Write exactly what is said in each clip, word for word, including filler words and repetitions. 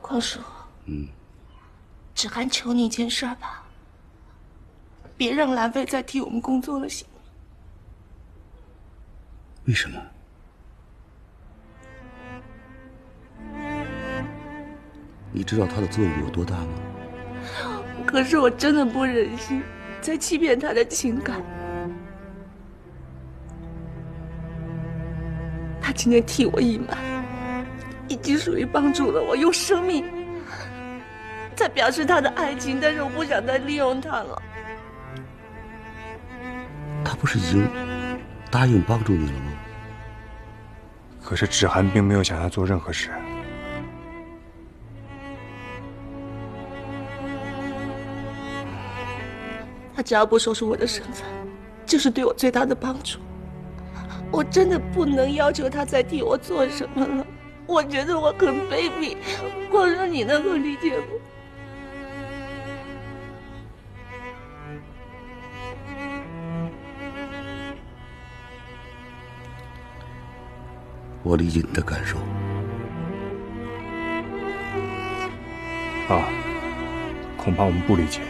匡叔， 嗯， 芷涵求你一件事儿吧，别让兰妃再替我们工作了，行吗？ 为什么？你知道它的作用有多大吗？ 可是我真的不忍心再欺骗他的情感。他今天替我隐瞒，已经属于帮助了我，用生命在表示他的爱情，但是我不想再利用他了。 他不是已经答应帮助你了吗？ 可是芷涵并没有想要做任何事。 他只要不说出我的身份，就是对我最大的帮助。我真的不能要求他再替我做什么了。我觉得我很卑鄙，光说你能够理解我。 我理解你的感受。 啊，恐怕我们不理解。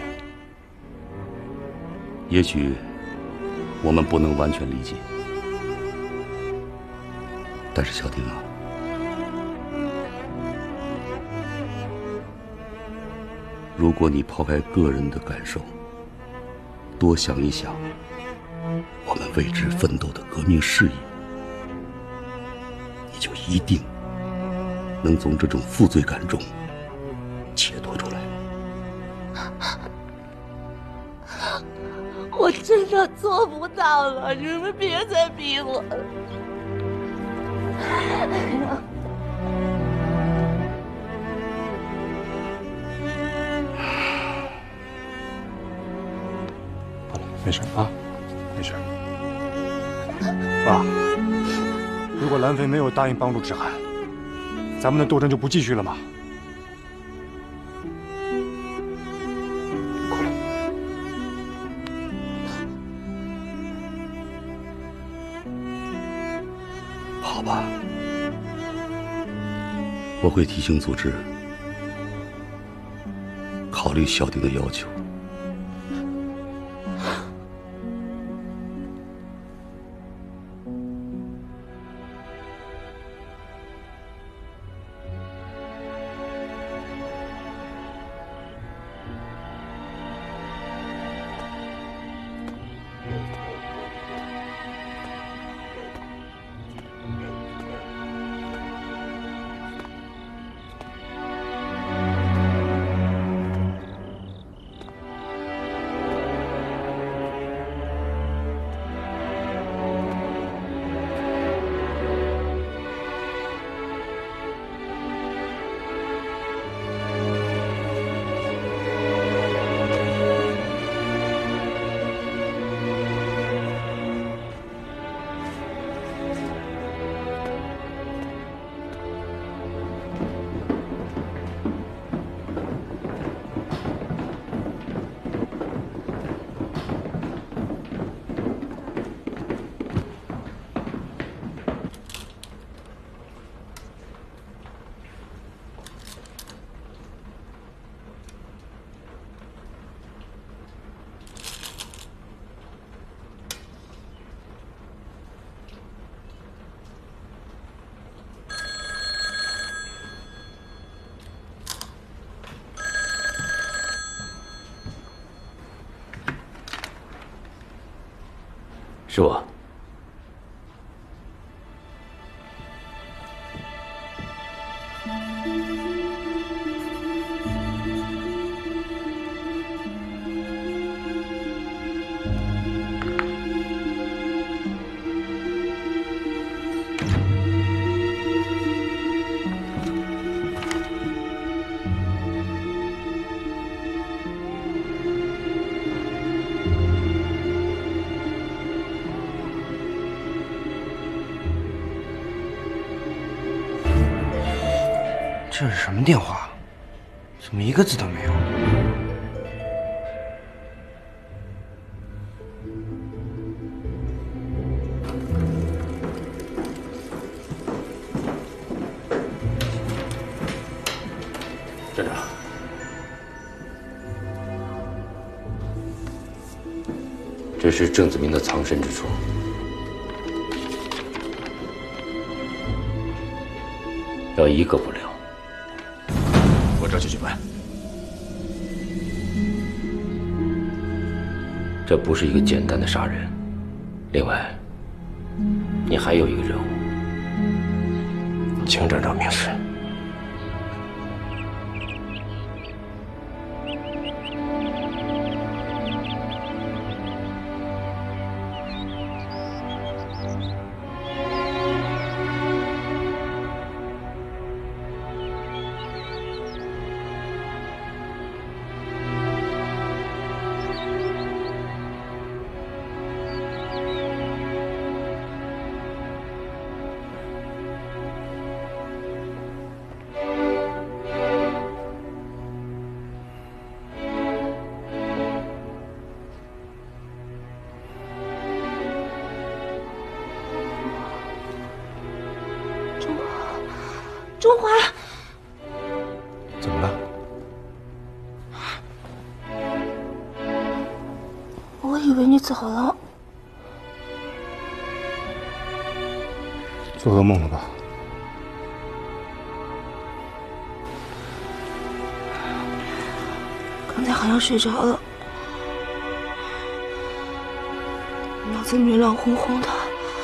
也许我们不能完全理解，但是小丁啊，如果你抛开个人的感受，多想一想我们为之奋斗的革命事业，你就一定能从这种负罪感中解脱出来。 我真的做不到了，你们别再逼我了。 好了，没事啊，没事。爸，如果兰妃没有答应帮助芷涵，咱们的斗争就不继续了吗？ 好吧，我会提醒组织考虑小丁的要求。 是我。 这是什么电话？怎么一个字都没有？ 站长，这是郑子明的藏身之处，要一个不留。 我这就去办。 这不是一个简单的杀人，另外，你还有一个任务，请站长明示。 中华， 怎么了？ 我以为你走了。 做噩梦了吧？ 刚才好像睡着了，脑子里面乱哄哄的，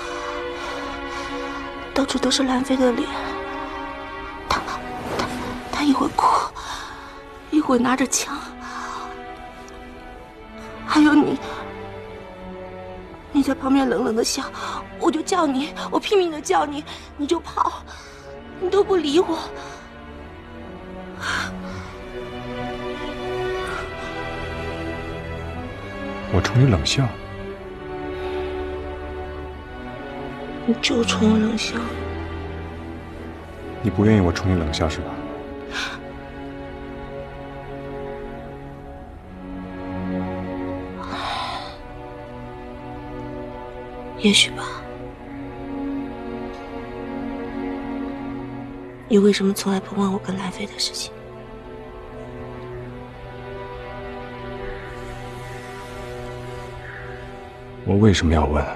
到处都是兰妃的脸。 他一会儿哭，一会儿拿着枪，还有你，你在旁边冷冷的笑，我就叫你，我拼命的叫你，你就跑，你都不理我。 我冲你冷笑， 你就冲我冷笑， 你不愿意我冲你冷笑是吧？ 也许吧。你为什么从来不问我跟兰妃的事情？ 我为什么要问？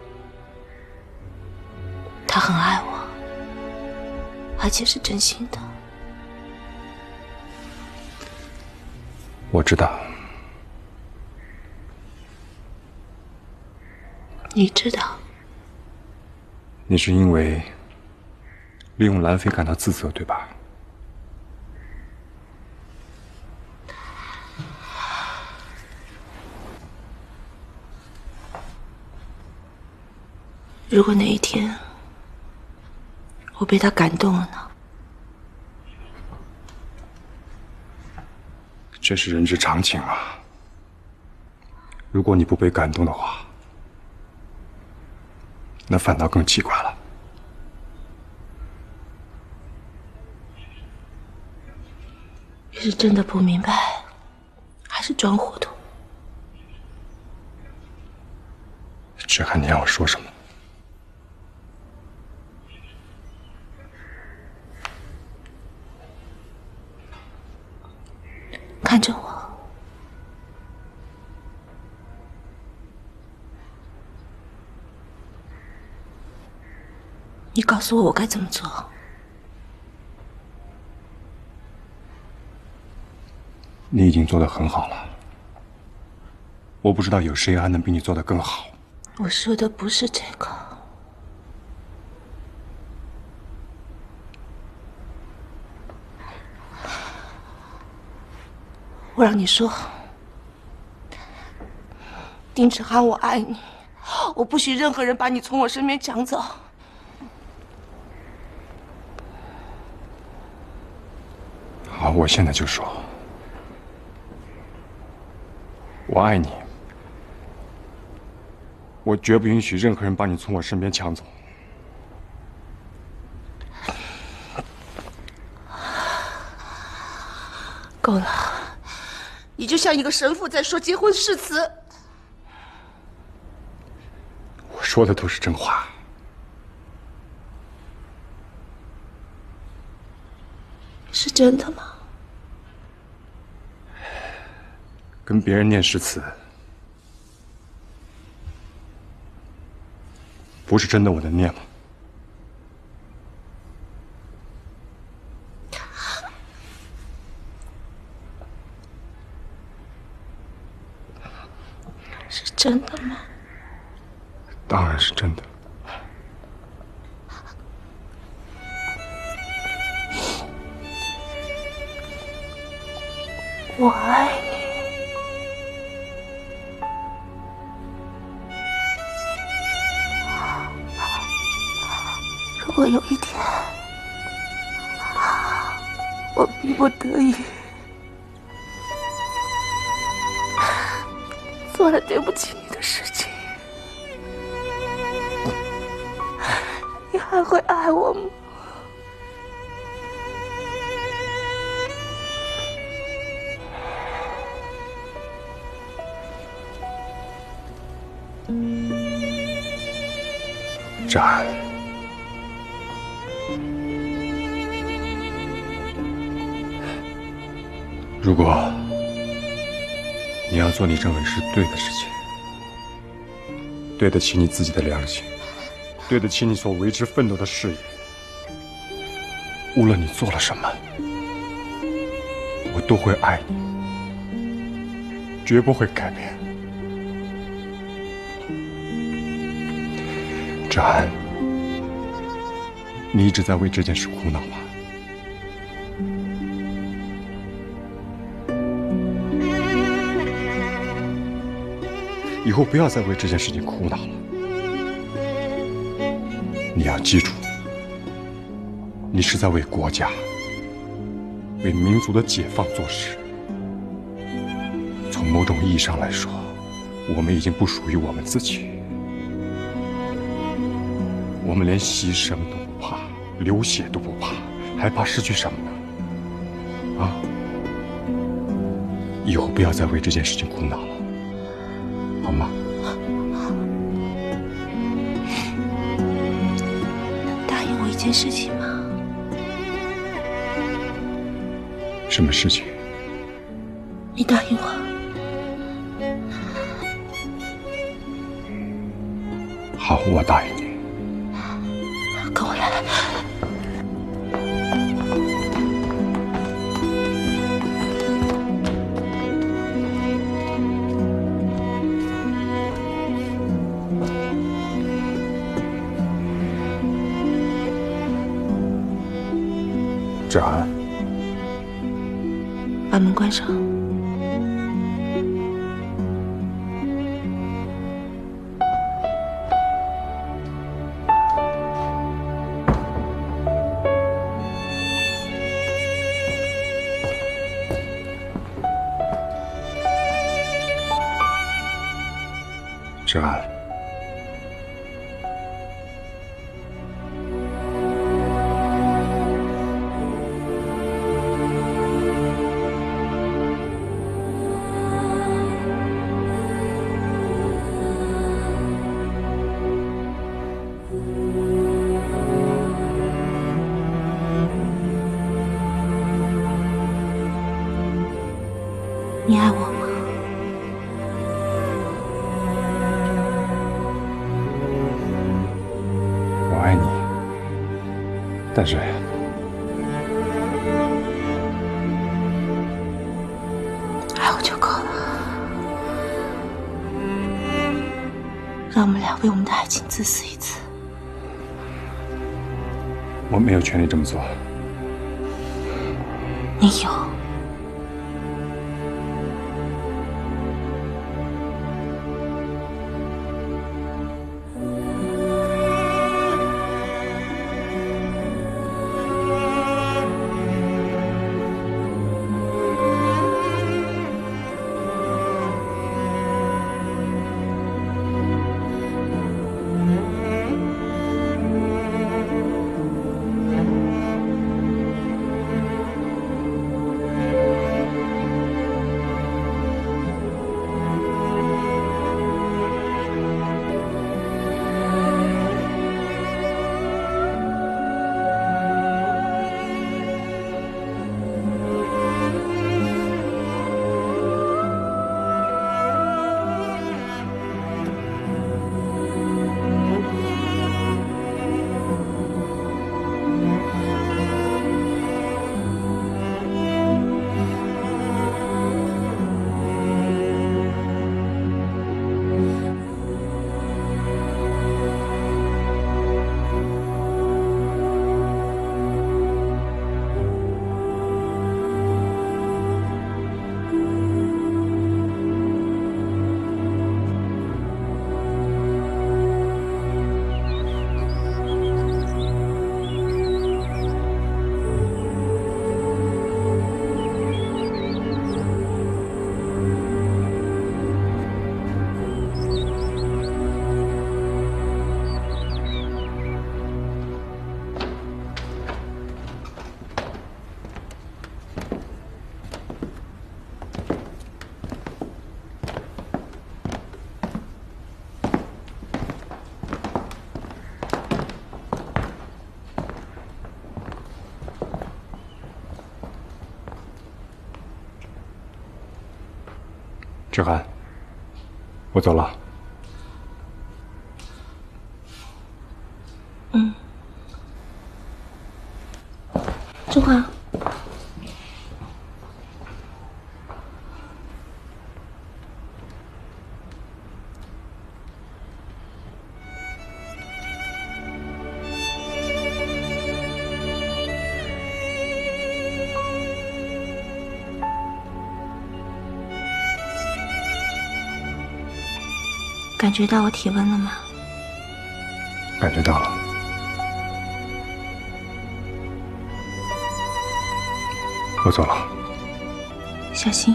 他很爱我，而且是真心的。 我知道。 你知道， 你是因为利用兰妃感到自责，对吧？ 如果哪一天我被他感动了呢？ 这是人之常情啊。如果你不被感动的话， 那反倒更奇怪了。 你是真的不明白，还是装糊涂？ 只看你让我说什么。 看着我。 你告诉我，我该怎么做？ 你已经做得很好了，我不知道有谁还能比你做得更好。 我说的不是这个，我让你说，丁志涵，我爱你，我不许任何人把你从我身边抢走。 好，我现在就说，我爱你，我绝不允许任何人把你从我身边抢走。 够了，你就像一个神父在说结婚誓词。 我说的都是真话。 是真的吗？ 跟别人念诗词，不是真的我能念吗？ 是真的吗？ 当然是真的。 我爱你。如果有一天，我逼不得已做了对不起你的事情，你还会爱我吗？ 芷安，如果你要做你认为是对的事情，对得起你自己的良心，对得起你所为之奋斗的事业，无论你做了什么，我都会爱你，绝不会改变。芷安，你一直在为这件事苦恼吗？以后不要再为这件事情苦恼了。你要记住，你是在为国家、为民族的解放做事。从某种意义上来说，我们已经不属于我们自己。我们连牺牲都不怕，流血都不怕，还怕失去什么呢？啊！以后不要再为这件事情苦恼了，好吗？ 能答应我一件事情吗？ 什么事情？ 你答应我。 好，我答应你。 跟我来。 芷安， 把门关上。 芷安， 你爱我吗？ 我爱你，但是爱我就够了。让我们俩为我们的爱情自私一次。 我没有权利这么做。 你有。 志涵，我走了。 嗯。志华。感觉到我体温了吗？ 感觉到了。我走了。 小心。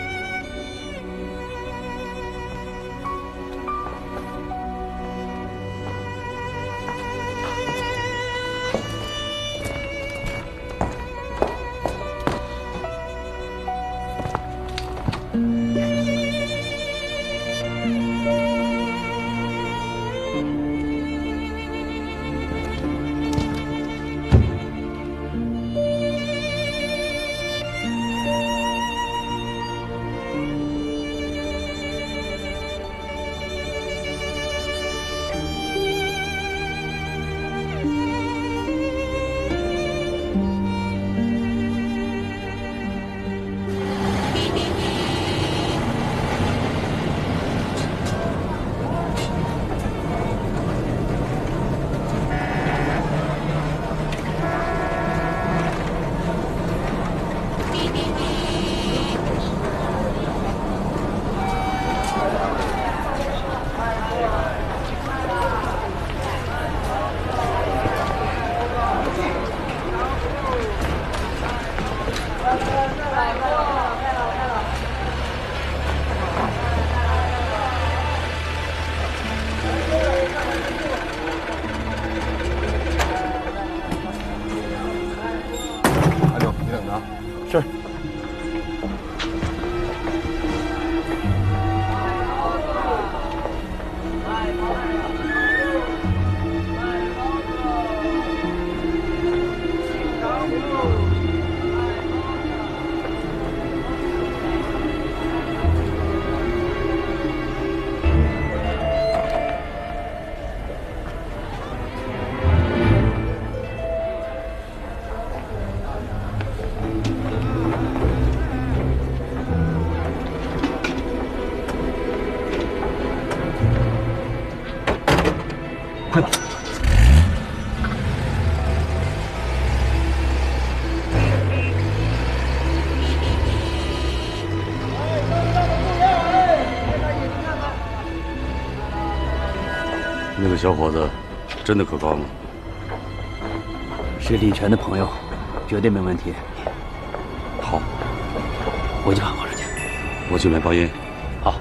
是。 快吧！ 那个小伙子真的可靠吗？ 是李全的朋友，绝对没问题。 好， 我去喊和尚去。 我去买包烟。 好。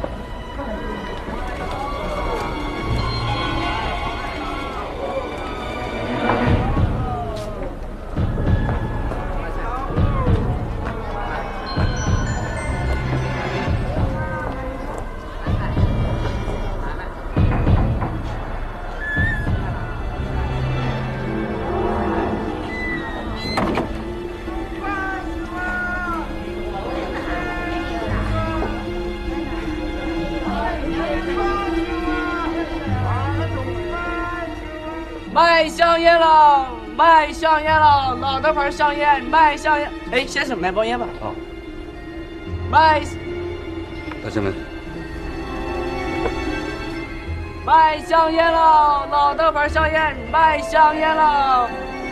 卖香烟了，卖香烟了，老德牌香烟，卖香烟。哎，先生，买包烟吧。 好。 卖。 大兄们。 卖香烟了，老德牌香烟，卖香烟了。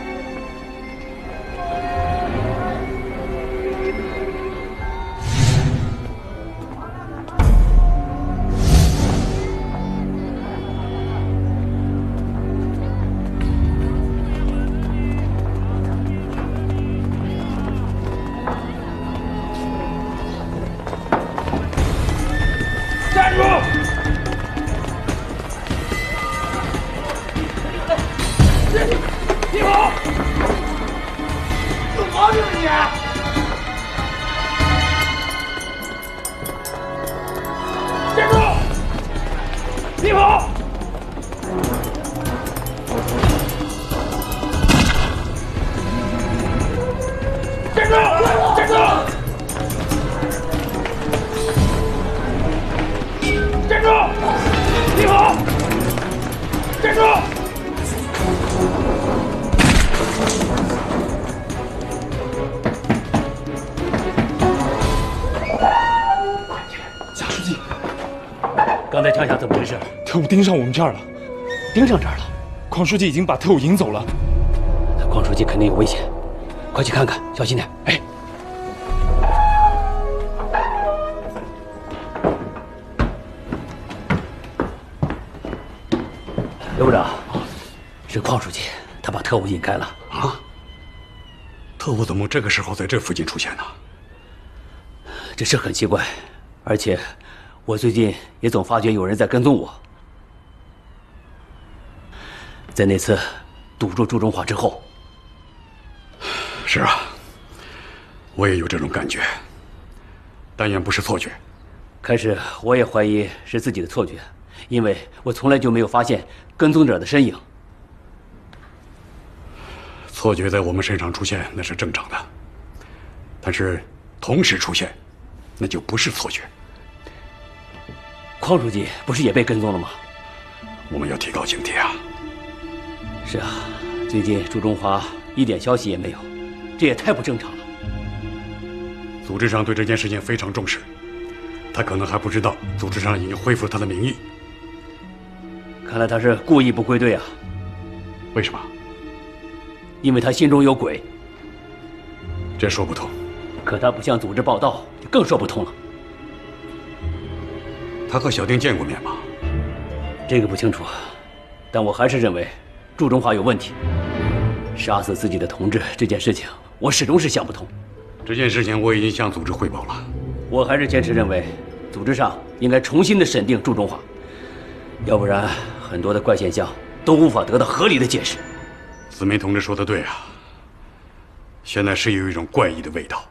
站住！别跑！有毛病啊你！站住！别跑！站住！站住！ 务盯上我们这儿了， 盯上这儿了。 邝书记已经把特务引走了。 那邝书记肯定有危险，快去看看，小心点。 哎。 刘部长，是邝书记，他把特务引开了。 啊？特务怎么这个时候在这附近出现呢？ 这是很奇怪，而且我最近也总发觉有人在跟踪我。在那次堵住朱中华之后， 是啊，我也有这种感觉，但愿不是错觉。 开始我也怀疑是自己的错觉，因为我从来就没有发现跟踪者的身影。 错觉在我们身上出现那是正常的，但是同时出现，那就不是错觉。 邝书记不是也被跟踪了吗？ 我们要提高警惕啊！ 是啊，最近朱中华一点消息也没有，这也太不正常了。 组织上对这件事情非常重视，他可能还不知道组织上已经恢复了他的名誉。 看来他是故意不归队啊！ 为什么？ 因为他心中有鬼。 这说不通。 可他不向组织报道，就更说不通了。 他和小丁见过面吗？ 这个不清楚，但我还是认为祝中华有问题。杀死自己的同志这件事情，我始终是想不通。 这件事情我已经向组织汇报了。 我还是坚持认为，组织上应该重新的审定祝中华，要不然很多的怪现象都无法得到合理的解释。 子明同志说的对啊，现在是有一种怪异的味道。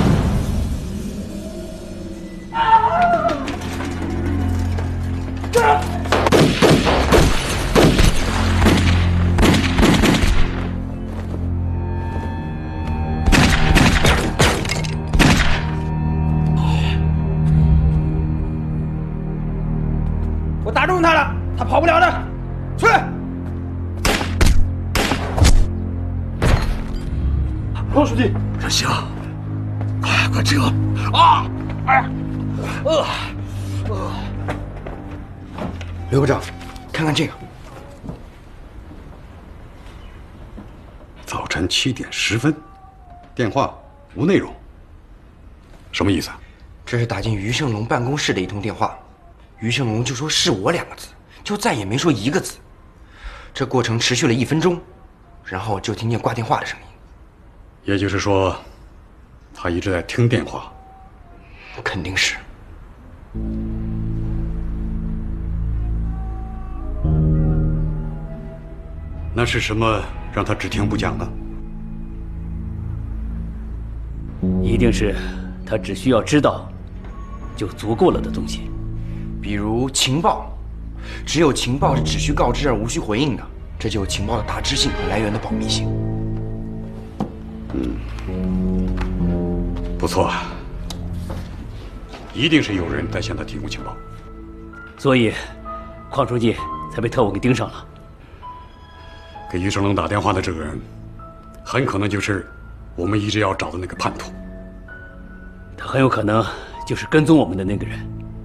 我打中他了，他跑不了的，去！ 邝书记， 这行，快快撤！啊！哎， 呃，呃。刘部长，看看这个。 早晨七点十分，电话无内容，什么意思？ 这是打进余胜龙办公室的一通电话。余胜龙就说是我两个字，就再也没说一个字。这过程持续了一分钟，然后就听见挂电话的声音。 也就是说，他一直在听电话。 肯定是。 那是什么让他只听不讲呢？ 一定是他只需要知道就足够了的东西。 比如情报，只有情报是只需告知而无需回应的，这就有情报的大致性和来源的保密性。 嗯，不错，一定是有人在向他提供情报， 所以邝书记才被特务给盯上了。 给余胜龙打电话的这个人，很可能就是我们一直要找的那个叛徒。 他很有可能就是跟踪我们的那个人。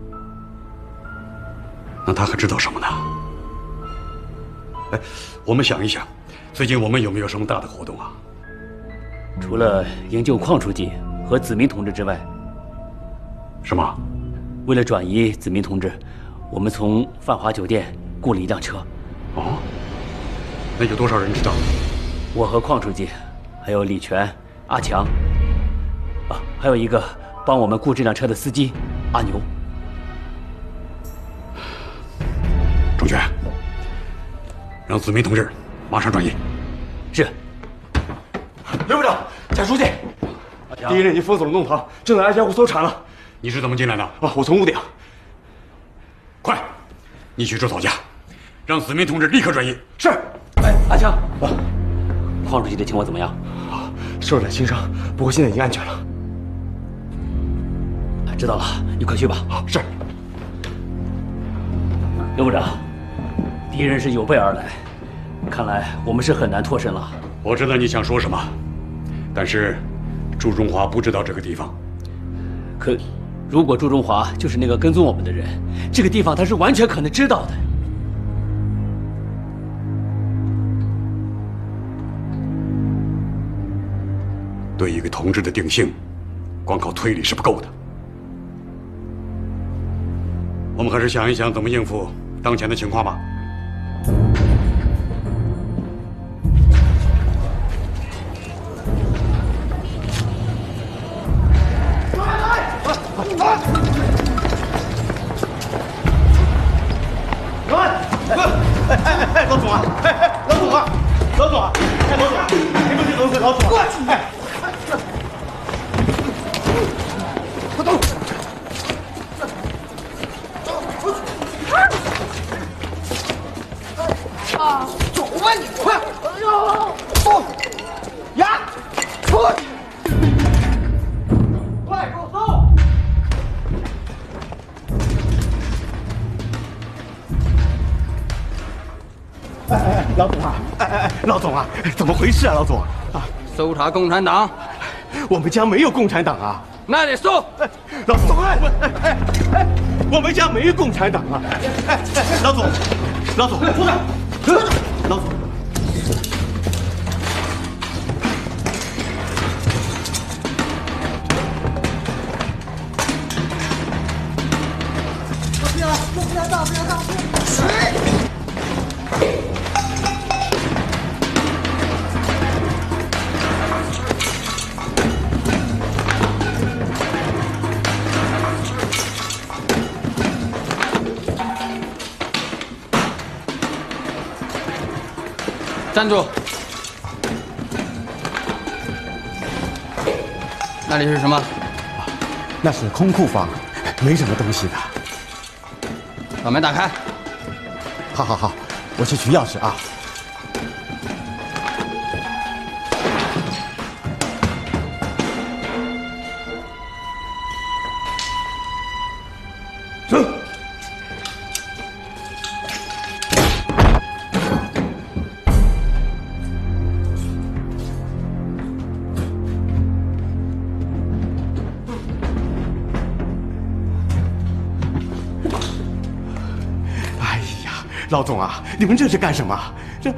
那他还知道什么呢？哎，我们想一想，最近我们有没有什么大的活动啊？ 除了营救邝书记和子明同志之外， 什么？ 为了转移子明同志，我们从泛华酒店雇了一辆车。 哦，那有多少人知道？ 我和邝书记，还有李全、阿强，啊，还有一个帮我们雇这辆车的司机阿牛。 钟全，让子明同志马上转移。 是。 刘部长，贾书记，敌人已经封锁了弄堂，正在挨家户搜查了。 你是怎么进来的？ 啊，我从屋顶。 快，你去捉草家，让子明同志立刻转移。 是。 哎，阿强，啊，邝书记的情况怎么样？ 啊，受了点轻伤，不过现在已经安全了。 知道了，你快去吧。 好，是。 刘部长，敌人是有备而来，看来我们是很难脱身了。 我知道你想说什么，但是祝中华不知道这个地方。 可，如果祝中华就是那个跟踪我们的人，这个地方他是完全可能知道的。 对一个同志的定性，光靠推理是不够的。我们还是想一想怎么应付当前的情况吧。 哎，老总啊！哎哎，老总啊！老总啊！哎，老总啊！你们这都是老总！过去！哎，快走！啊，走吧你！快！哎呦！走！呀！出去！快给我走！哎哎，老总啊！哎哎哎，老总啊，怎么回事啊，老总？啊， 搜查共产党， 我们家没有共产党啊！ 那得搜。 哎，老总，哎哎哎哎，我们家没有共产党啊！哎哎，老总，老总，出来，出来，老总。 不要，不要动，不要动！水。 站住！那里是什么？ 那是空库房，没什么东西的。 把门打开。 好好好，我去取钥匙啊。走。老总啊，你们这是干什么？这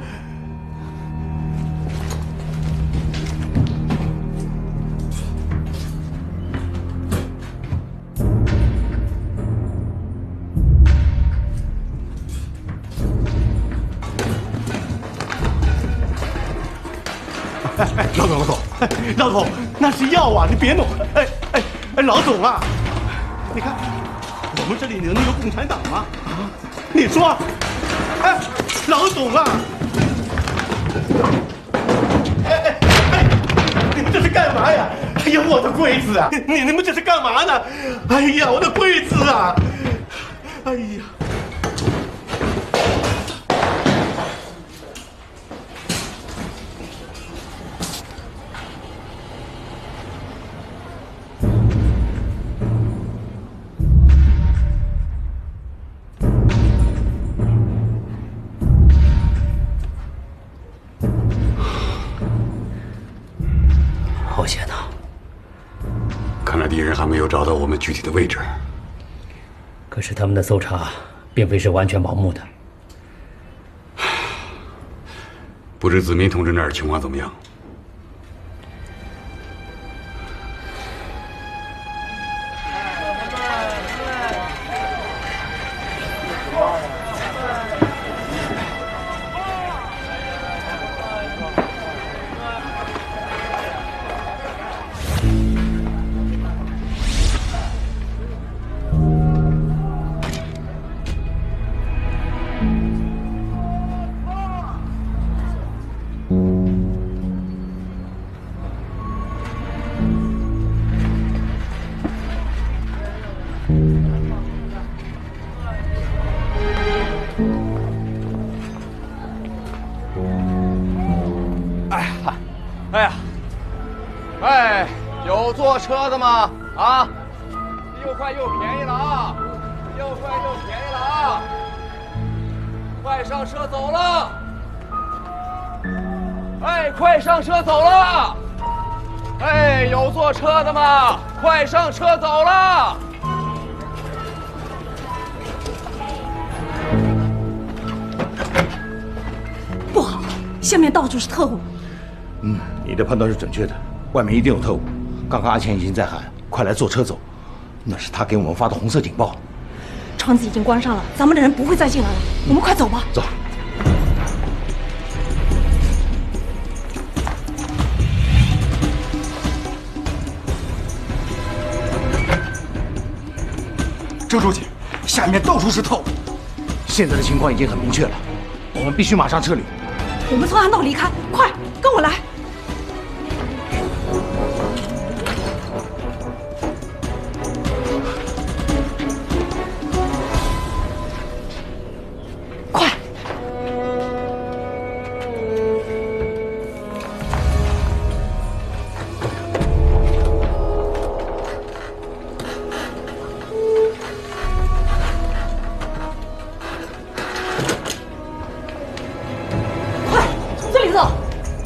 哎哎，老总老总，哎，老总，那是药啊，你别弄！哎哎哎，老总啊，你看，我们这里能有共产党吗？啊，你说。哎，老总啊！哎哎哎，你们这是干嘛呀？哎呀，我的柜子啊！你你们这是干嘛呢？哎呀，我的柜子啊！哎呀！ 好险呐！ 看来敌人还没有找到我们具体的位置。 可是他们的搜查并非是完全盲目的。 不知子民同志那儿情况怎么样？ 哎呀，哎，有坐车的吗？啊，又快又便宜了啊！又快又便宜了啊！快上车走了！哎，快上车走了！哎，有坐车的吗？快上车走了！ 不好，下面到处是特务。 嗯，你的判断是准确的。 外面一定有特务。刚刚阿钱已经在喊，快来坐车走，那是他给我们发的红色警报。 窗子已经关上了，咱们的人不会再进来了，我们快走吧。 走。周书记，下面到处是特务，现在的情况已经很明确了，我们必须马上撤离。 我们从暗道离开，快跟我来。快！这里走。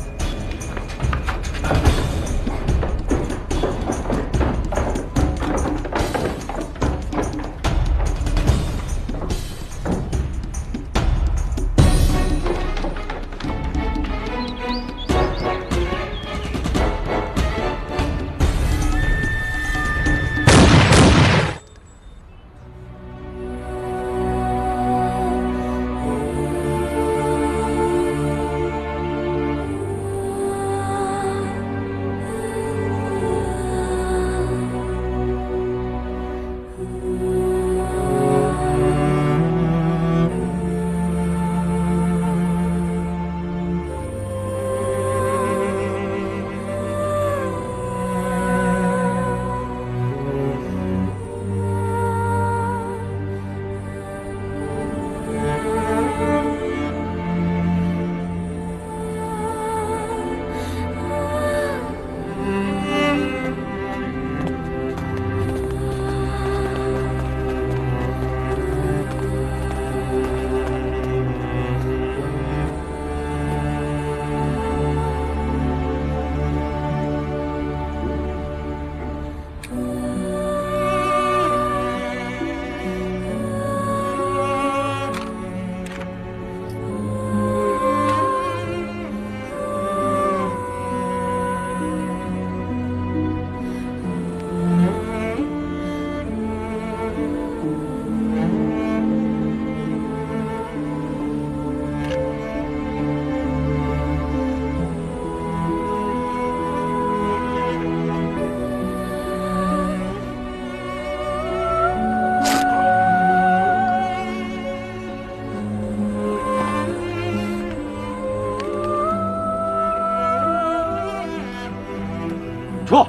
说。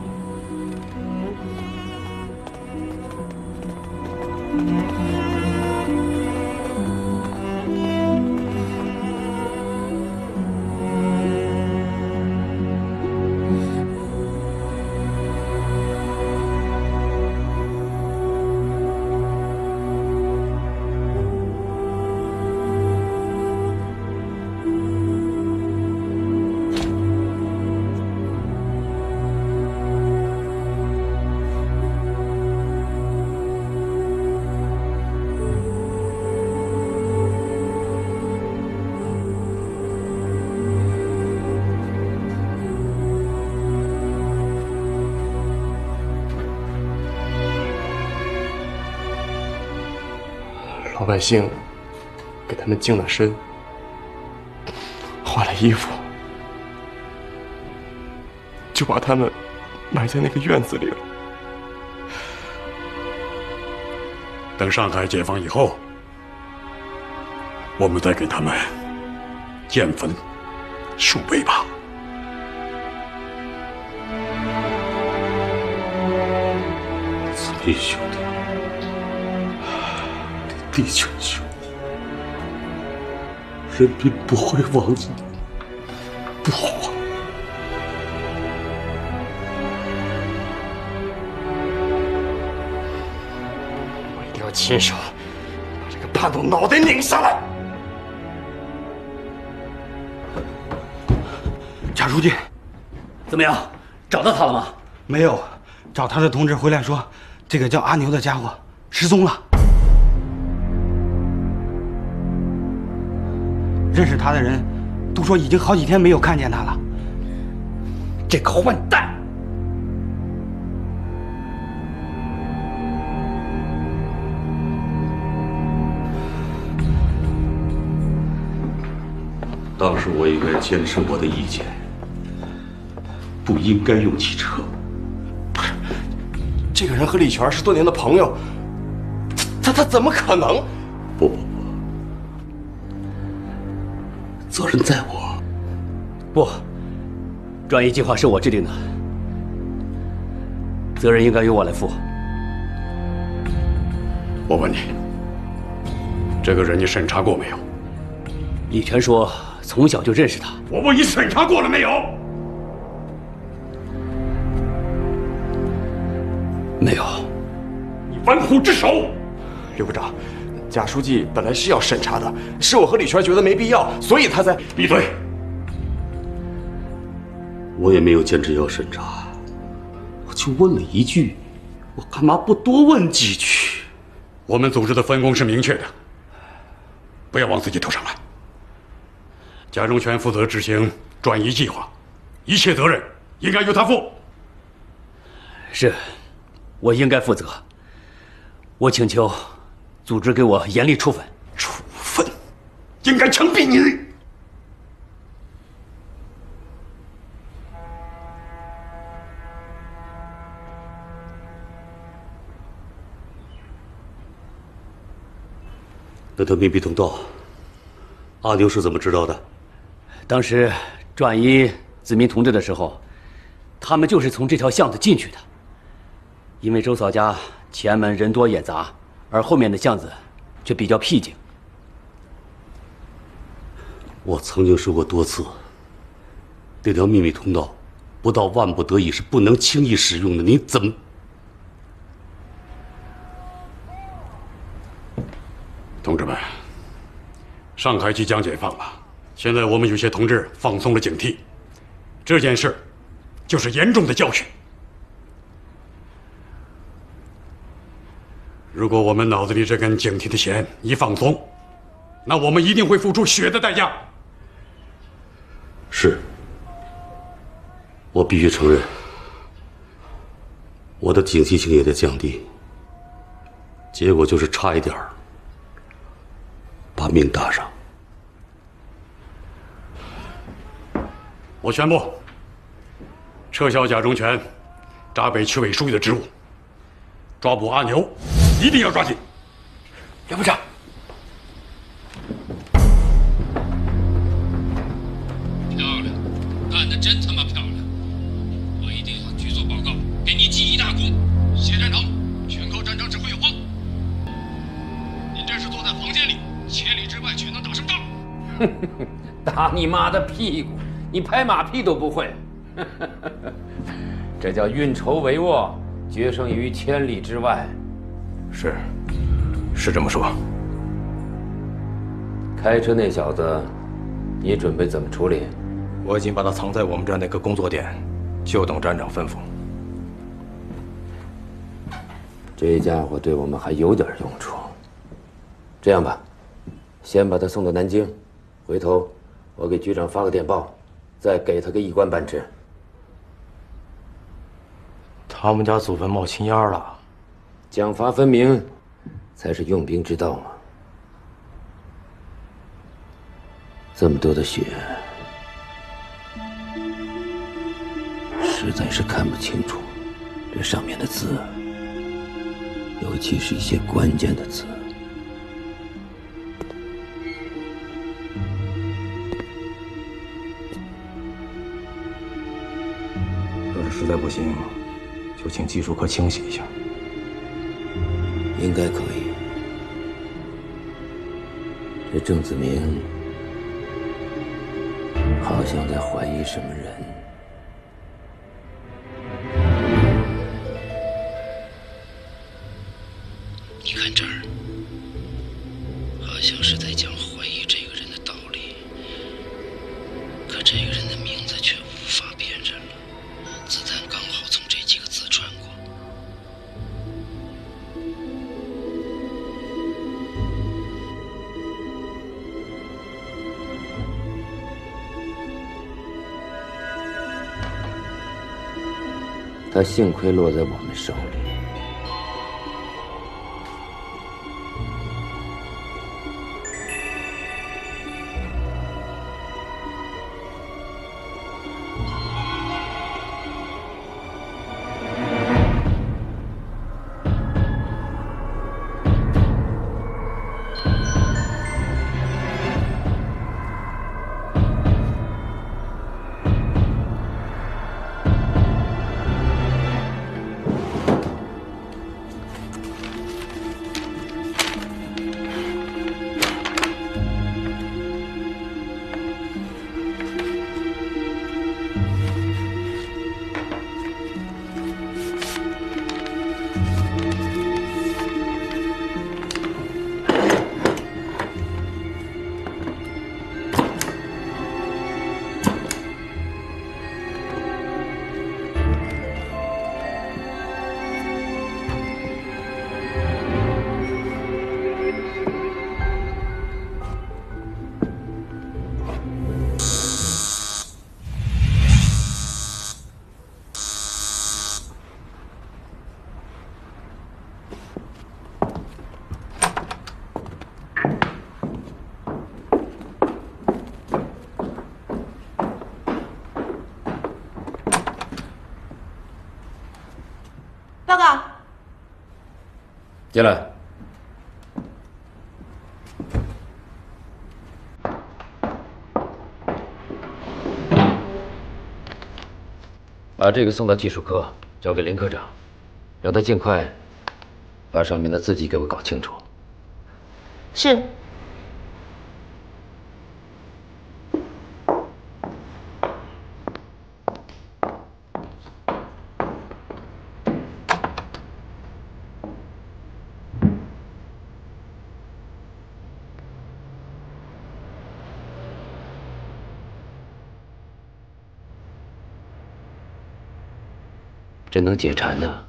老百姓给他们净了身，换了衣服，就把他们埋在那个院子里了。 等上海解放以后，我们再给他们建坟树碑吧。 子民兄弟，弟兄兄弟，人民不会忘记你，不会。 我一定要亲手把这个叛徒脑袋拧下来。 贾书记， 怎么样？找到他了吗？ 没有，找他的同志回来说，这个叫阿牛的家伙失踪了。认识他的人都说已经好几天没有看见他了。 这个混蛋当时我应该坚持我的意见，不应该用汽车。 不是，这个人和李全是多年的朋友，他他怎么可能？ 不不不，责任在我。 不，转移计划是我制定的，责任应该由我来负。 我问你，这个人你审查过没有？ 李全说从小就认识他。 我问你审查过了没有？ 没有。 你玩虎之手！ 刘部长，贾书记本来是要审查的，是我和李全觉得没必要，所以他才…… 闭嘴！ 我也没有坚持要审查，我就问了一句，我干嘛不多问几句？ 我们组织的分工是明确的，不要往自己头上揽。贾中全负责执行转移计划，一切责任应该由他负。 是，我应该负责。我请求组织给我严厉处分。 处分？应该枪毙你！ 那条秘密通道，阿牛是怎么知道的？ 当时转移子民同志的时候，他们就是从这条巷子进去的。因为周嫂家前门人多眼杂，而后面的巷子却比较僻静。 我曾经说过多次，这条秘密通道，不到万不得已是不能轻易使用的。你怎么？ 同志们，上海即将解放了，现在我们有些同志放松了警惕，这件事就是严重的教训。如果我们脑子里这根警惕的弦一放松，那我们一定会付出血的代价。 是，我必须承认，我的警惕性也在降低，结果就是差一点儿把命搭上。 我宣布，撤销贾中全闸北区委书记的职务，抓捕阿牛，一定要抓紧。 刘部长， 漂亮，干得真他妈漂亮！我一定向局做报告，给你记一大功。谢站长，全靠站长指挥有方。您这是坐在房间里，千里之外却能打胜仗。 哼哼哼，打你妈的屁股！你拍马屁都不会，这叫运筹帷幄，决胜于千里之外。 是，是这么说。 开车那小子，你准备怎么处理？ 我已经把他藏在我们这儿那个工作点，就等站长吩咐。 这家伙对我们还有点用处。这样吧，先把他送到南京，回头我给局长发个电报，再给他个一官半职。 他们家祖坟冒青烟了， 奖罚分明，才是用兵之道嘛。这么多的血，实在是看不清楚这上面的字，尤其是一些关键的字。 要是实在不行，就请技术科清洗一下。 应该可以。这郑子明好像在怀疑什么人。 你看这儿，好像是在讲怀疑这个人的道理，可这个人的名字却无法辨认了，子弹刚好从这几个字穿过。 他幸亏落在我们手里。 报告。 进来。把这个送到技术科，交给林科长，让他尽快把上面的字迹给我搞清楚。 是。 真能解馋呢。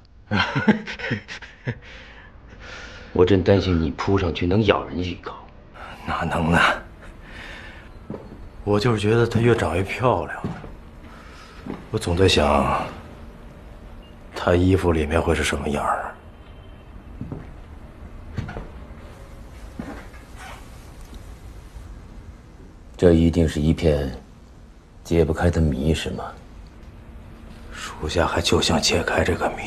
我真担心你扑上去能咬人一口。 哪能呢？我就是觉得她越长越漂亮，我总在想，她衣服里面会是什么样儿。 这一定是一片解不开的谜，是吗？ 属下还就想解开这个谜。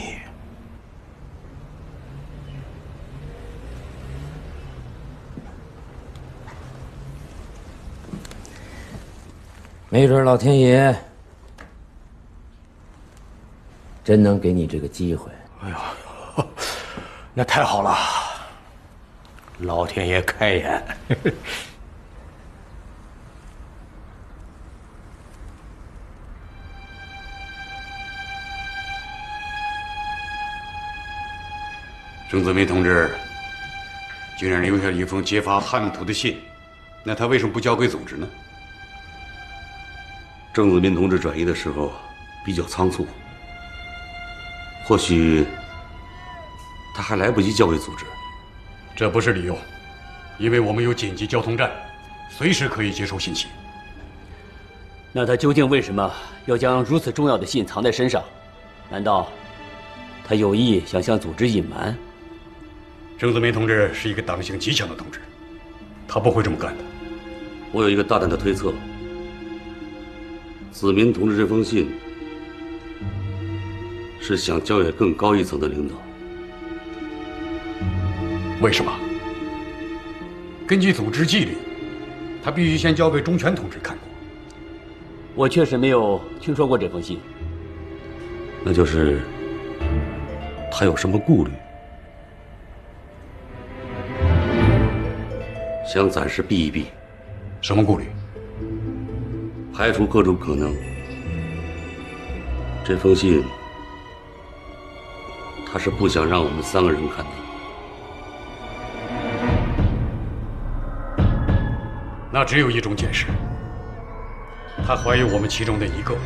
没准老天爷真能给你这个机会。 哎呀，那太好了，老天爷开眼。 郑泽民同志竟然留下了一封揭发叛徒的信，那他为什么不交给组织呢？ 郑泽民同志转移的时候比较仓促，或许他还来不及交给组织。 这不是理由，因为我们有紧急交通站，随时可以接收信息。 那他究竟为什么要将如此重要的信藏在身上？难道他有意想向组织隐瞒？ 郑泽民同志是一个党性极强的同志，他不会这么干的。 我有一个大胆的推测，子民同志这封信是想交给更高一层的领导。 为什么？根据组织纪律，他必须先交给钟全同志看过。 我确实没有听说过这封信。 那就是他有什么顾虑？想暂时避一避。 什么顾虑？ 排除各种可能。这封信，他是不想让我们三个人看到。 那只有一种解释，他怀疑我们其中的一个。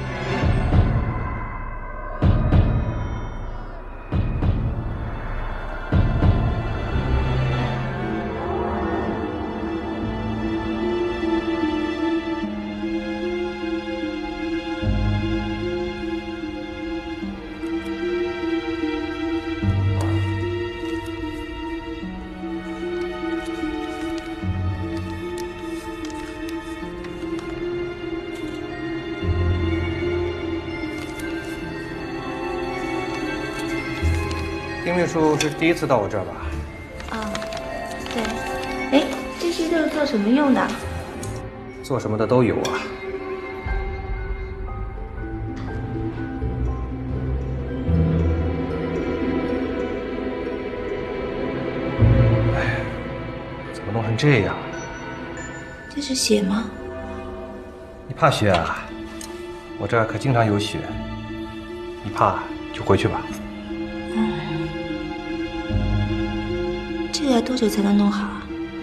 丁秘书是第一次到我这儿吧？ 啊，对。哎，这些都是做什么用的？ 做什么的都有啊。哎，怎么弄成这样？ 这是血吗？ 你怕血啊？我这儿可经常有血。你怕就回去吧。 这个要多久才能弄好啊？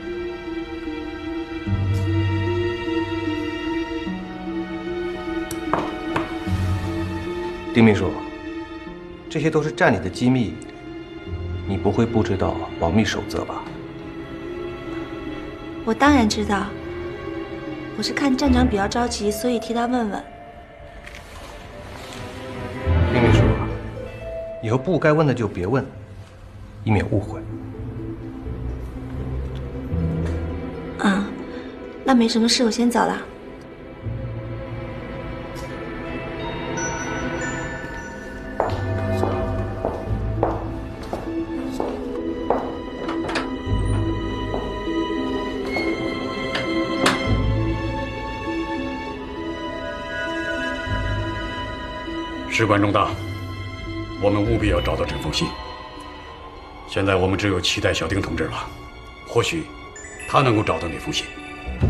丁秘书，这些都是站里的机密，你不会不知道保密守则吧？ 我当然知道，我是看站长比较着急，所以替他问问。 丁秘书，以后不该问的就别问，以免误会。 啊，那没什么事，我先走了。 事关重大，我们务必要找到这封信。现在我们只有期待小丁同志了，或许他能够找到那封信。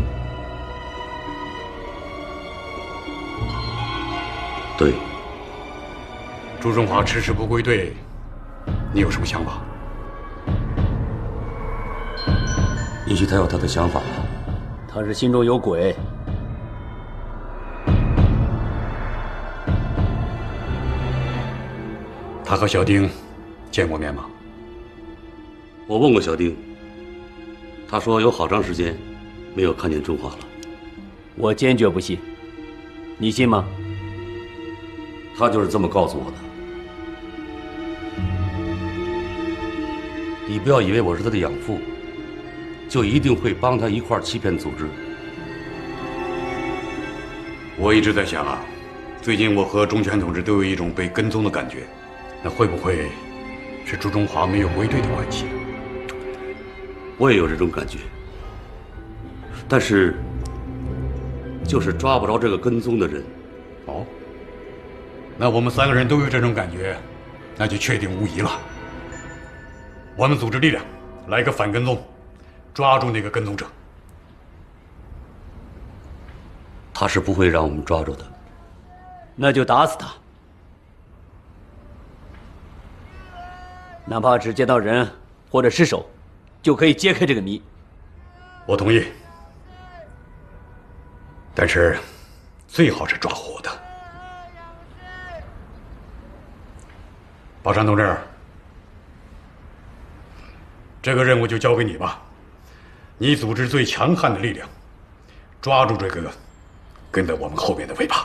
对， 朱中华迟迟不归队，你有什么想法？ 也许他有他的想法， 他是心中有鬼。 他和小丁见过面吗？ 我问过小丁，他说有好长时间没有看见中华了。 我坚决不信，你信吗？ 他就是这么告诉我的。你不要以为我是他的养父，就一定会帮他一块儿欺骗组织。 我一直在想啊，最近我和钟全同志都有一种被跟踪的感觉，那会不会是朱中华没有归队的关系？ 我也有这种感觉，但是就是抓不着这个跟踪的人。 哦，那我们三个人都有这种感觉，那就确定无疑了。我们组织力量，来个反跟踪，抓住那个跟踪者。 他是不会让我们抓住的。 那就打死他，哪怕只见到人或者尸首，就可以揭开这个谜。 我同意，但是最好是抓活的。宝山同志，这个任务就交给你吧，你组织最强悍的力量，抓住这个跟在我们后面的尾巴。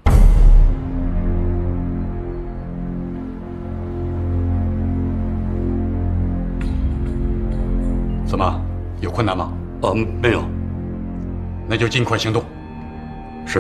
怎么，有困难吗？ 哦，没有。 那就尽快行动。 是。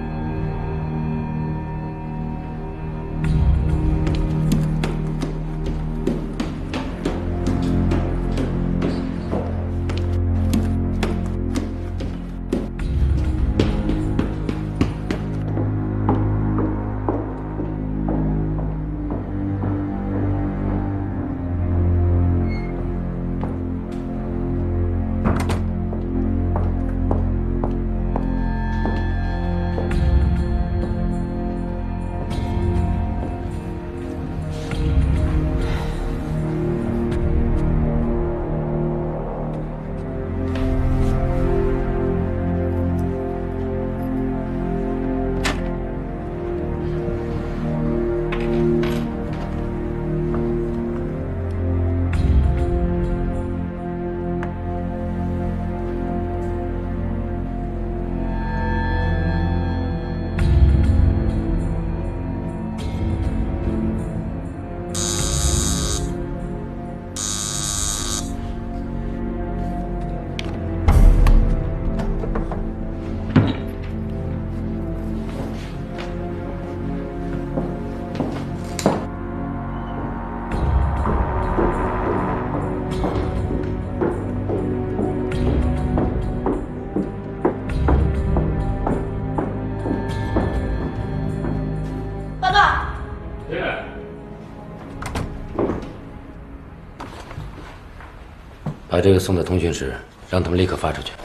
把这个送到通讯室，让他们立刻发出去。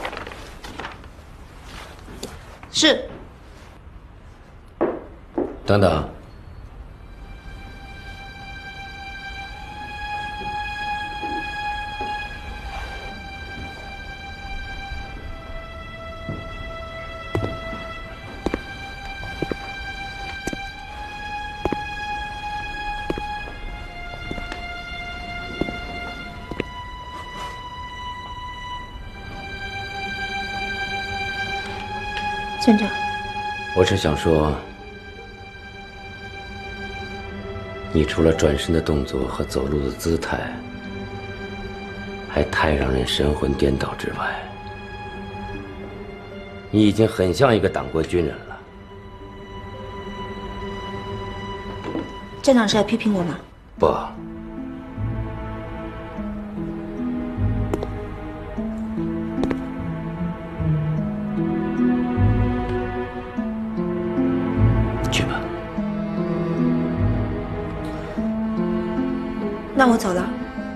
是。 等等， 村长， 我是想说，你除了转身的动作和走路的姿态，还太让人神魂颠倒之外，你已经很像一个党国军人了。 站长是在批评我吗？ 不。去吧。 那我走了。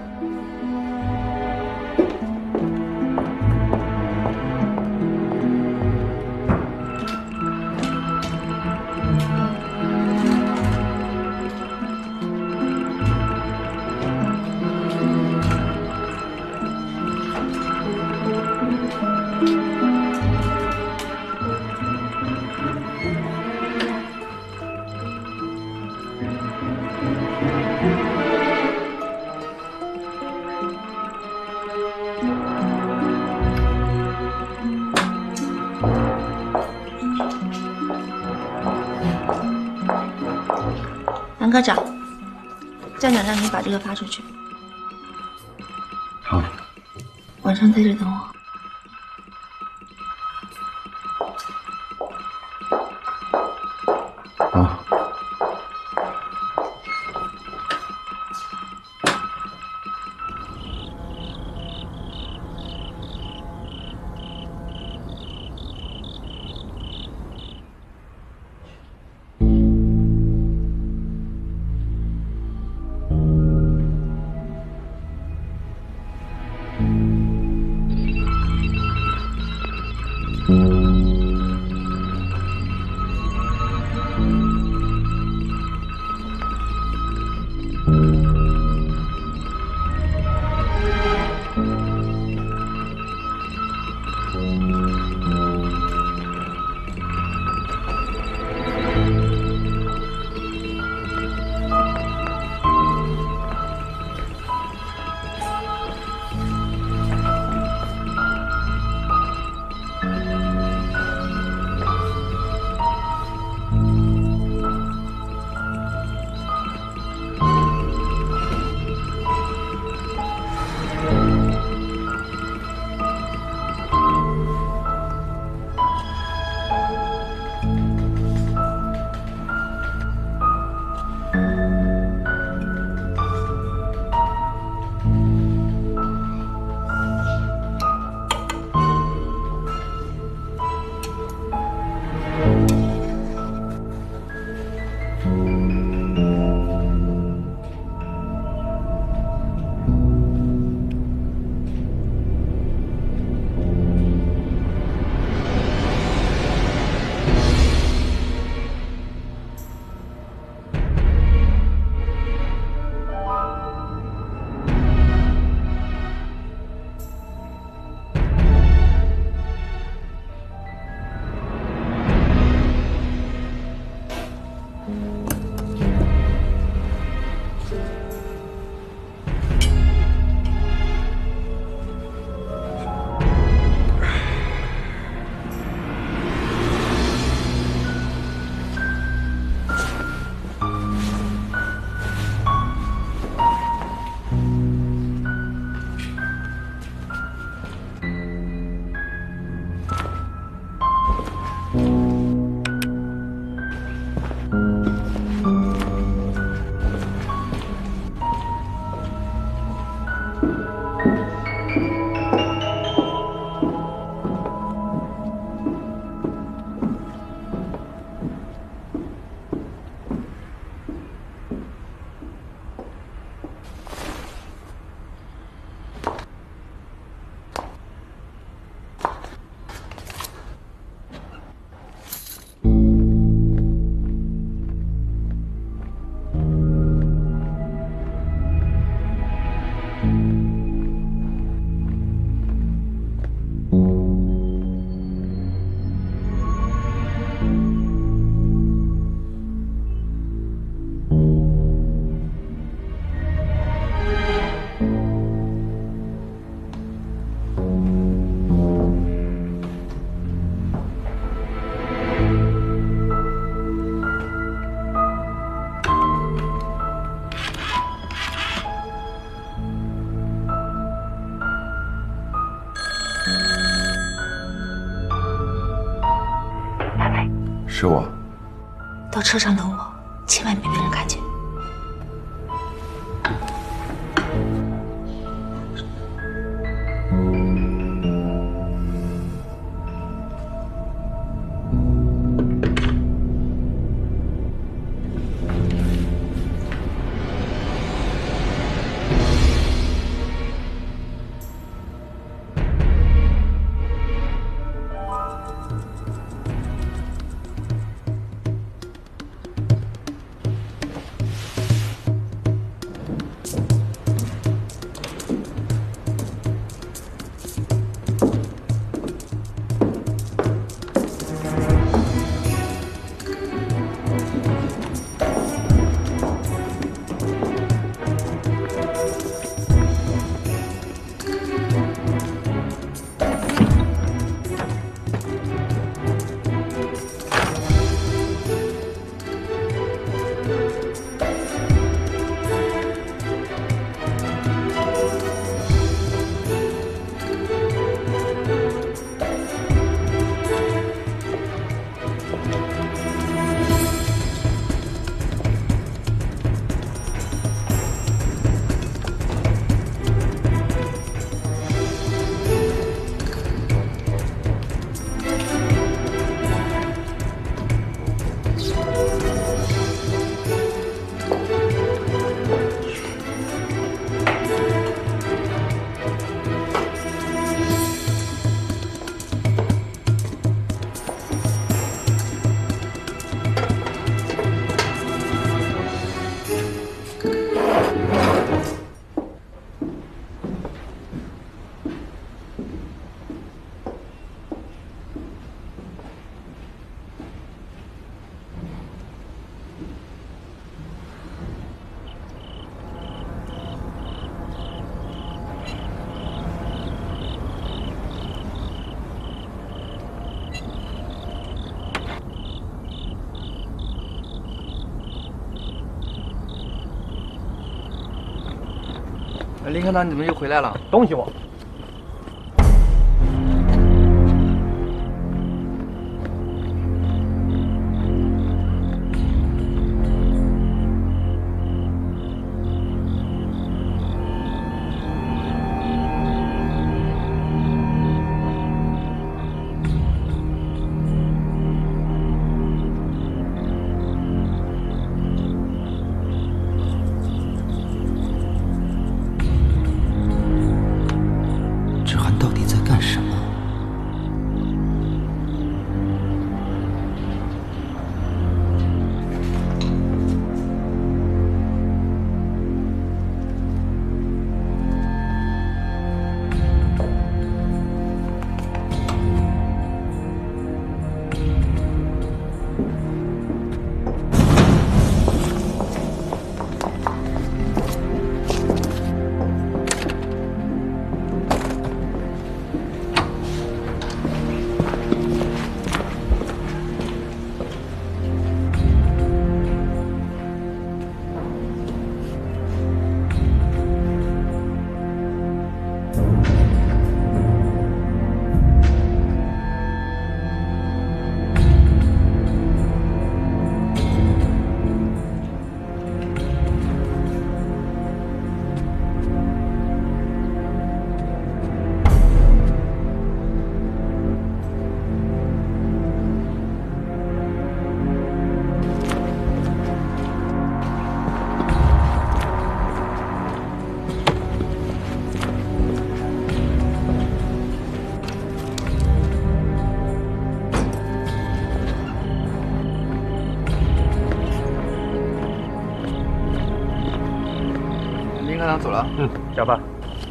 杨科长，站长让你把这个发出去。 好。 晚上在这等我。 啊。 是我。 到车上等我，千万别被人看见。 林科长，你怎么又回来了？ 东西我。 林科长走了。 嗯，下班。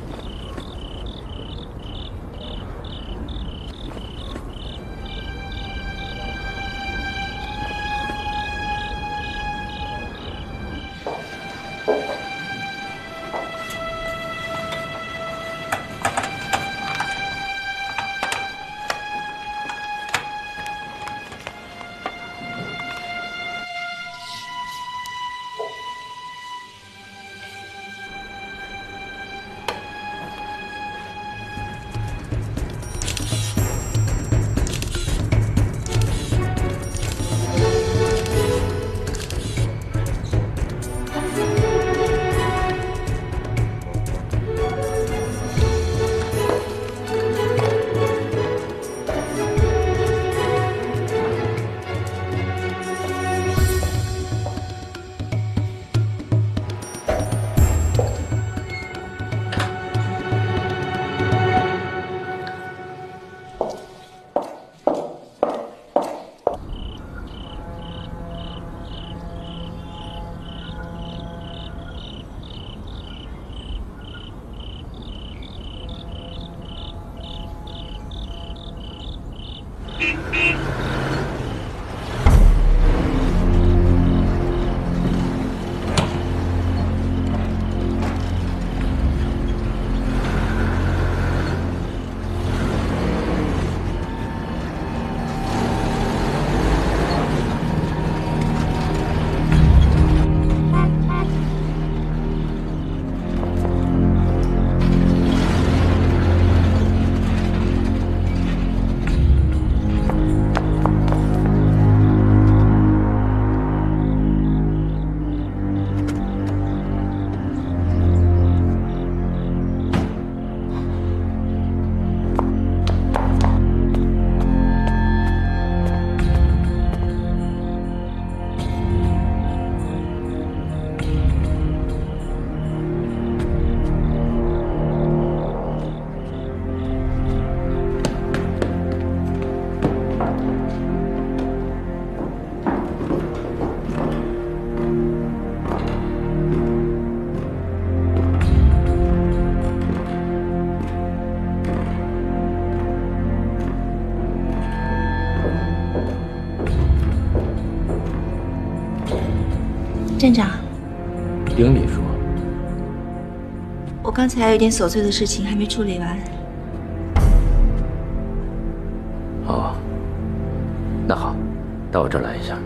站长， 丁秘书， 我刚才还有点琐碎的事情还没处理完。 哦，那好，到我这儿来一下。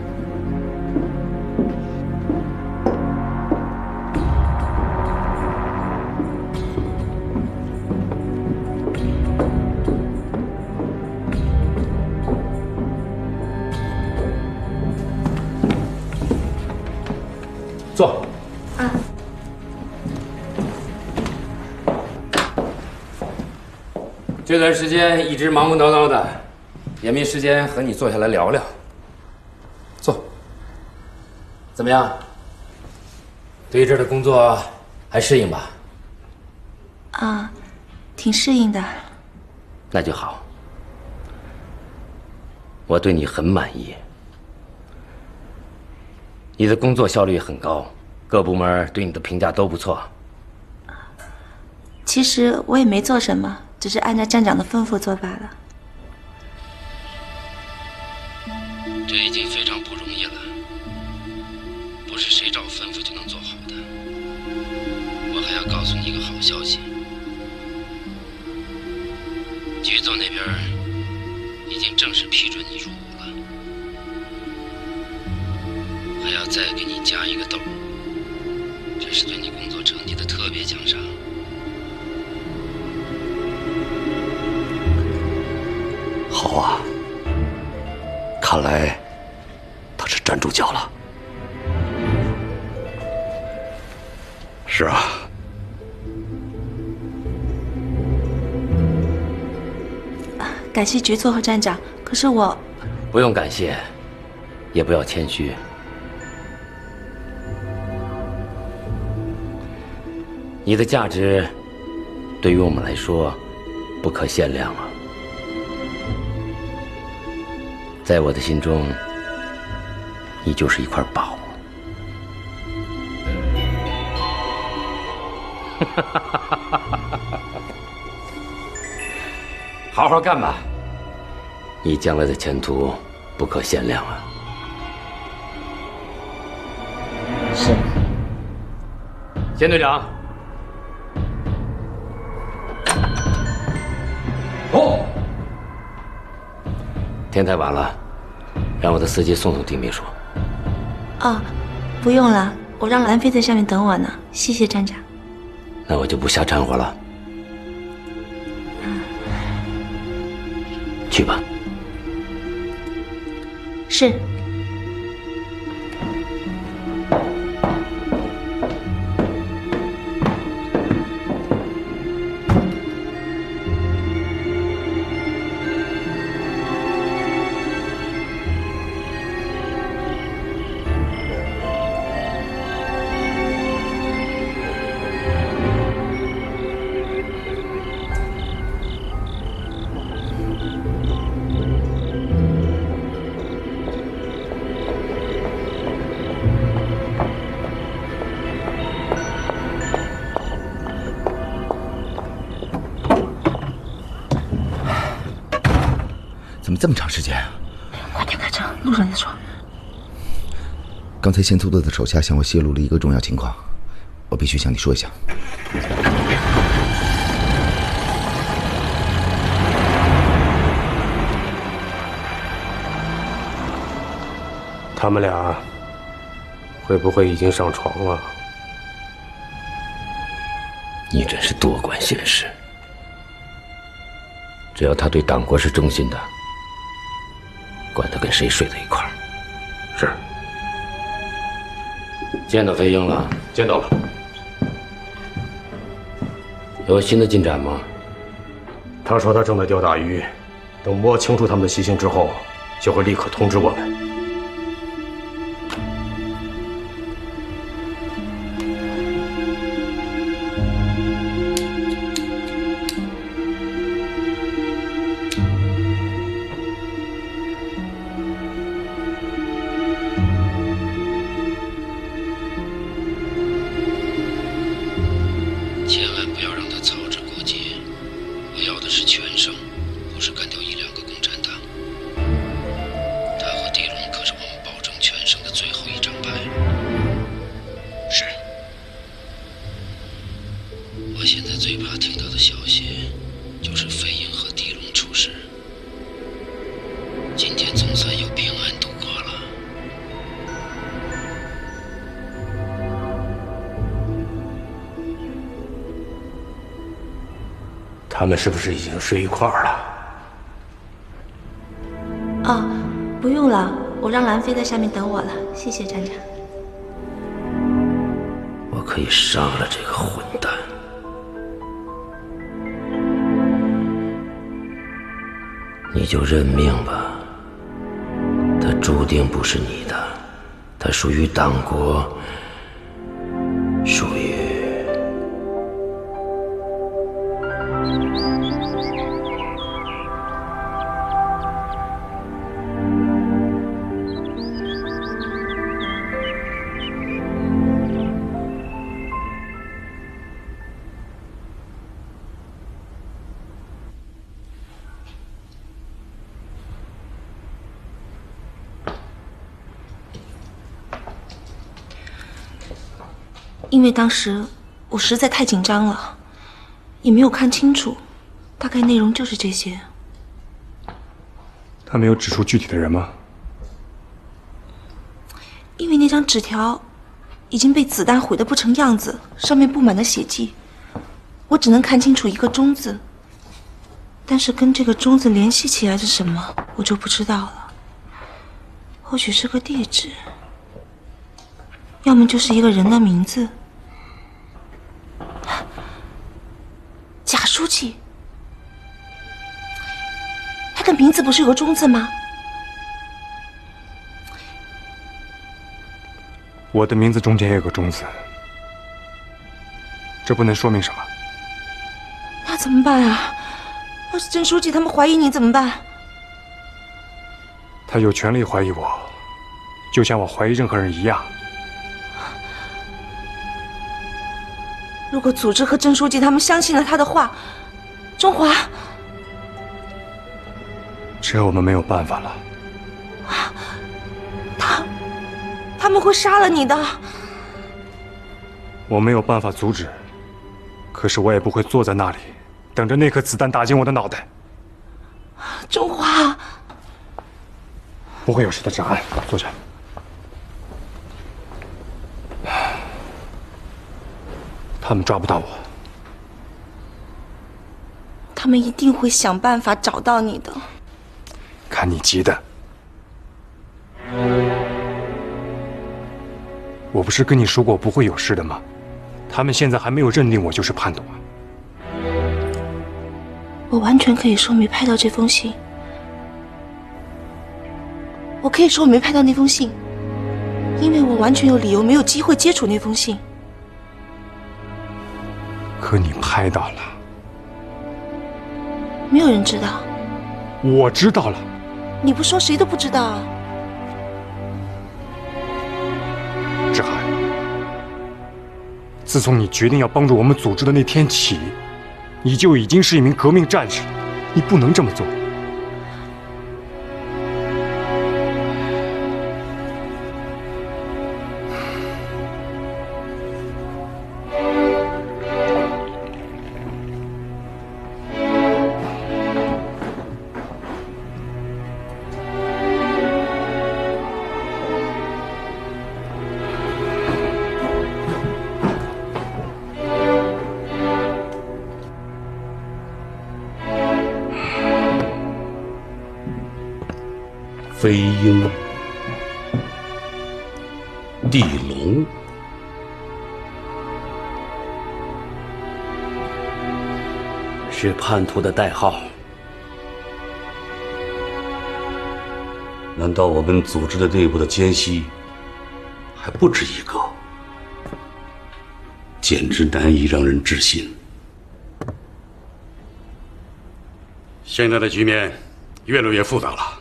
坐。 啊。 这段时间一直忙忙叨叨的，也没时间和你坐下来聊聊。坐。怎么样？对这儿的工作还适应吧？ 啊，挺适应的。 那就好。我对你很满意，你的工作效率很高，各部门对你的评价都不错。 其实我也没做什么，只是按照站长的吩咐做罢了。 这已经非常不容易了，不是谁照吩咐就能做好的。我还要告诉你一个好消息，局座那边已经正式批准你入伍了，还要再给你加一个豆，这是对你工作成绩的特别奖赏。 好啊，看来他是站住脚了。是啊。 感谢局座和站长，可是我…… 不用感谢，也不要谦虚。你的价值对于我们来说不可限量啊！在我的心中，你就是一块宝。好好干吧，你将来的前途不可限量啊！ 是。 钱队长。哦。天太晚了，让我的司机送送丁秘书。 哦，不用了，我让兰妃在下面等我呢。谢谢站长。 那我就不瞎掺和了。去吧。 是。 怎么这么长时间啊？ 快点开车，路上再说。 刚才先突的手下向我泄露了一个重要情况，我必须向你说一下。 他们俩会不会已经上床了？ 你真是多管闲事。只要他对党国是忠心的，管他跟谁睡在一块儿。 是。 见到飞鹰了？ 见到了。 有新的进展吗？ 他说他正在钓大鱼，等摸清楚他们的习性之后，就会立刻通知我们。他们是不是已经睡一块儿了？ 哦，不用了，我让兰妃在下面等我了。谢谢站长。 可以杀了这个混蛋。你就认命吧，他注定不是你的，他属于党国，属于…… 因为当时我实在太紧张了，也没有看清楚，大概内容就是这些。 他没有指出具体的人吗？ 因为那张纸条已经被子弹毁得不成样子，上面布满了血迹，我只能看清楚一个“钟”字，但是跟这个“钟”字联系起来是什么，我就不知道了。或许是个地址，要么就是一个人的名字。贾书记，他的名字不是有个“钟”字吗？ 我的名字中间也有个“钟”字，这不能说明什么。 那怎么办啊？要是郑书记他们怀疑你怎么办？ 他有权利怀疑我，就像我怀疑任何人一样。 如果组织和郑书记他们相信了他的话，中华， 这我们没有办法了。 他他们会杀了你的。 我没有办法阻止，可是我也不会坐在那里，等着那颗子弹打进我的脑袋。 中华， 不会有事的，展安，坐下。他们抓不到我， 他们一定会想办法找到你的。 看你急的，我不是跟你说过我不会有事的吗？他们现在还没有认定我就是叛徒啊。 我完全可以说没拍到这封信，我可以说我没拍到那封信，因为我完全有理由没有机会接触那封信。 可你拍到了， 没有人知道。 我知道了。 你不说谁都不知道啊。 志涵，自从你决定要帮助我们组织的那天起，你就已经是一名革命战士了，你不能这么做。 飞鹰、地龙， 是叛徒的代号。 难道我们组织的内部的奸细还不止一个？简直难以让人置信。 现在的局面越来越复杂了。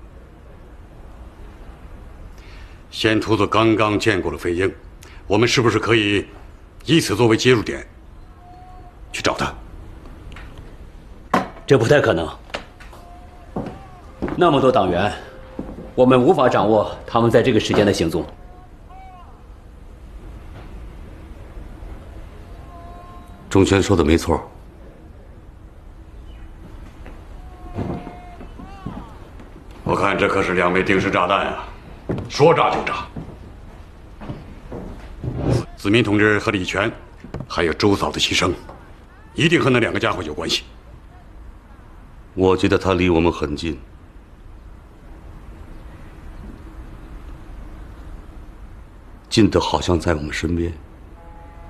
仙秃子刚刚见过了飞鹰，我们是不是可以以此作为切入点，去找他？ 这不太可能。那么多党员，我们无法掌握他们在这个时间的行踪。 钟权说的没错。 我看这可是两枚定时炸弹啊！说炸就炸。子民同志和李全，还有周嫂的牺牲，一定和那两个家伙有关系。 我觉得他离我们很近，近的好像在我们身边，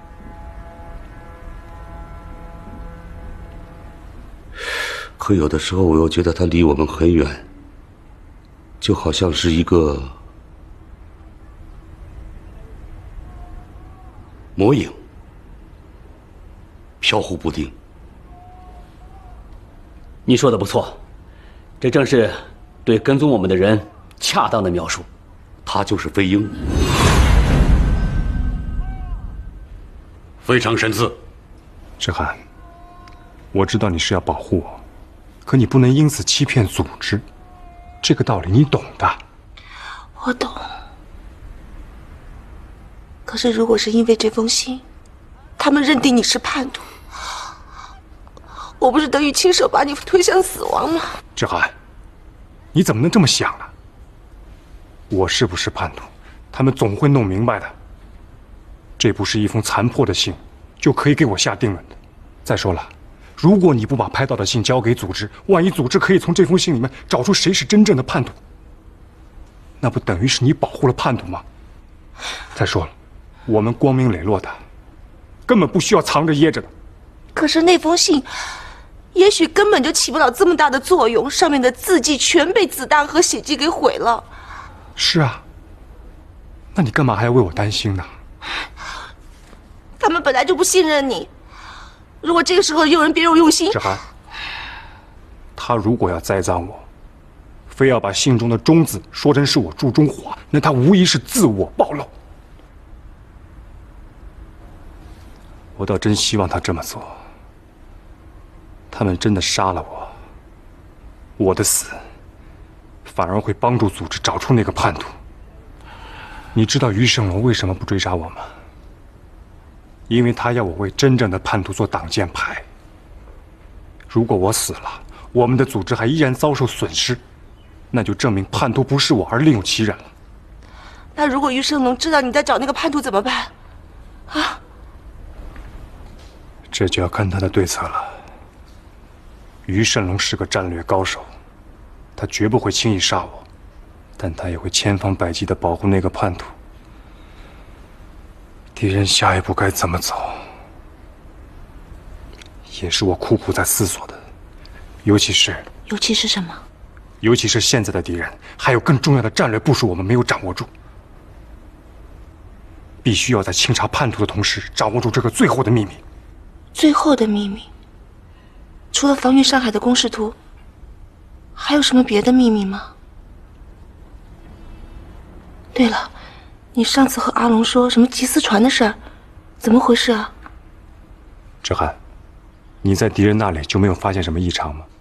可有的时候我又觉得他离我们很远，就好像是一个魔影，飘忽不定。 你说的不错，这正是对跟踪我们的人恰当的描述。 他就是飞鹰。 非常神似。 志涵，我知道你是要保护我，可你不能因此欺骗组织，这个道理你懂的。 我懂。可是如果是因为这封信，他们认定你是叛徒，我不是等于亲手把你推向死亡吗？ 志涵，你怎么能这么想呢？我是不是叛徒，他们总会弄明白的。这不是一封残破的信就可以给我下定论的。再说了，如果你不把拍到的信交给组织，万一组织可以从这封信里面找出谁是真正的叛徒，那不等于是你保护了叛徒吗？再说了，我们光明磊落的，根本不需要藏着掖着的。 可是那封信也许根本就起不了这么大的作用，上面的字迹全被子弹和血迹给毁了。 是啊，那你干嘛还要为我担心呢？ 他们本来就不信任你，如果这个时候有人别有用心， 志涵，他如果要栽赃我，非要把信中的忠字说成是我祝中华，那他无疑是自我暴露。我倒真希望他这么做。他们真的杀了我，我的死反而会帮助组织找出那个叛徒。你知道于胜龙为什么不追杀我吗？因为他要我为真正的叛徒做挡箭牌。如果我死了，我们的组织还依然遭受损失，那就证明叛徒不是我，而另有其人了。 那如果于胜龙知道你在找那个叛徒怎么办？啊？ 这就要看他的对策了。于胜龙是个战略高手，他绝不会轻易杀我，但他也会千方百计地保护那个叛徒。敌人下一步该怎么走，也是我苦苦在思索的。尤其是， 尤其是什么？ 尤其是现在的敌人还有更重要的战略部署，我们没有掌握住。必须要在清查叛徒的同时，掌握住这个最后的秘密。 最后的秘密？除了防御上海的攻势图，还有什么别的秘密吗？对了，你上次和阿龙说什么缉私船的事儿，怎么回事啊？ 志涵，你在敌人那里就没有发现什么异常吗？